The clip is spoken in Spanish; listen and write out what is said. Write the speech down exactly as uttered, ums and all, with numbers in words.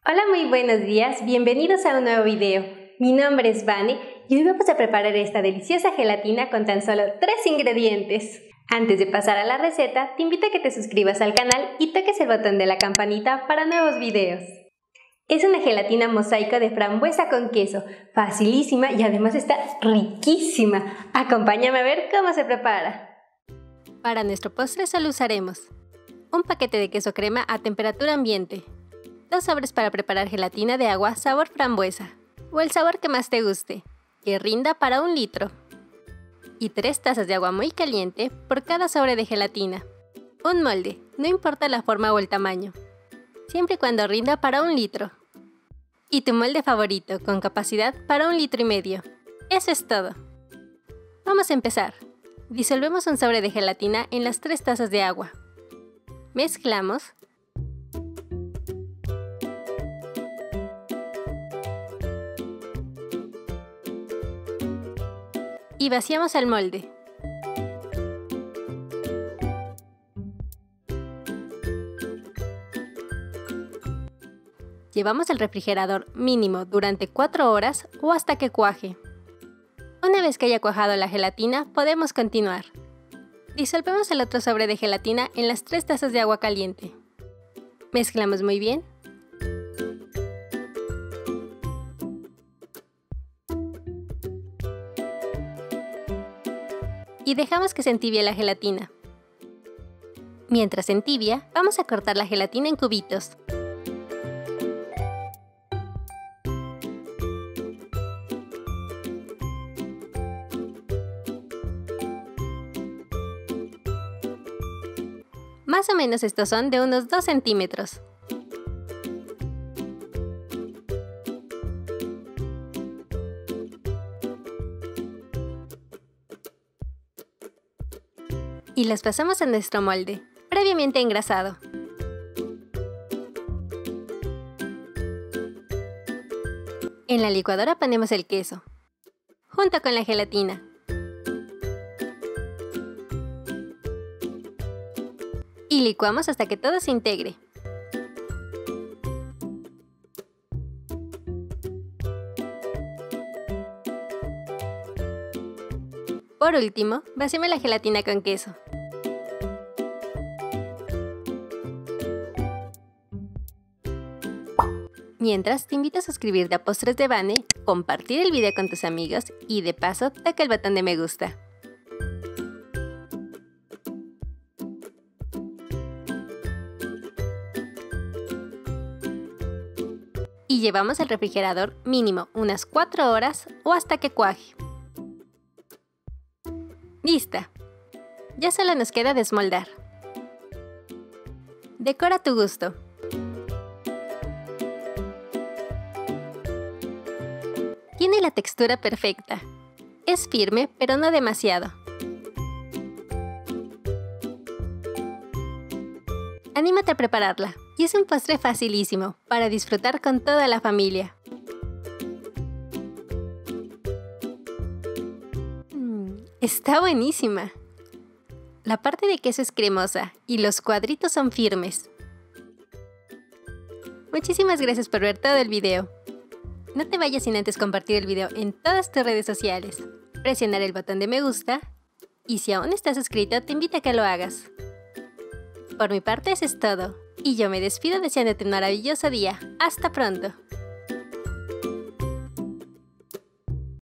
Hola, muy buenos días, bienvenidos a un nuevo video. Mi nombre es Vane y hoy vamos a preparar esta deliciosa gelatina con tan solo tres ingredientes. Antes de pasar a la receta, te invito a que te suscribas al canal y toques el botón de la campanita para nuevos videos. Es una gelatina mosaico de frambuesa con queso, facilísima y además está riquísima. Acompáñame a ver cómo se prepara. Para nuestro postre solo usaremos un paquete de queso crema a temperatura ambiente, dos sobres para preparar gelatina de agua sabor frambuesa, o el sabor que más te guste, que rinda para un litro, y tres tazas de agua muy caliente por cada sobre de gelatina. Un molde, no importa la forma o el tamaño, siempre y cuando rinda para un litro. Y tu molde favorito, con capacidad para un litro y medio. Eso es todo. Vamos a empezar. Disolvemos un sobre de gelatina en las tres tazas de agua. Mezclamos. Y vaciamos el molde. Llevamos al refrigerador mínimo durante cuatro horas o hasta que cuaje. Una vez que haya cuajado la gelatina, podemos continuar. Disolvemos el otro sobre de gelatina en las tres tazas de agua caliente. Mezclamos muy bien. Y dejamos que se entibie la gelatina. Mientras se entibia, vamos a cortar la gelatina en cubitos. Más o menos estos son de unos dos centímetros. Y las pasamos a nuestro molde, previamente engrasado. En la licuadora ponemos el queso, junto con la gelatina. Y licuamos hasta que todo se integre. Por último, vaciamos la gelatina con queso. Mientras, te invito a suscribirte a Postres de Vane, compartir el video con tus amigos y de paso, toca el botón de me gusta. Y llevamos al refrigerador mínimo unas cuatro horas o hasta que cuaje. ¡Lista! Ya solo nos queda desmoldar. Decora a tu gusto. Tiene la textura perfecta. Es firme, pero no demasiado. Anímate a prepararla. Y es un postre facilísimo para disfrutar con toda la familia. Mm, está buenísima. La parte de queso es cremosa y los cuadritos son firmes. Muchísimas gracias por ver todo el video. No te vayas sin antes compartir el video en todas tus redes sociales, presionar el botón de me gusta y si aún no estás suscrito te invito a que lo hagas. Por mi parte eso es todo. Y yo me despido deseándote un maravilloso día. ¡Hasta pronto!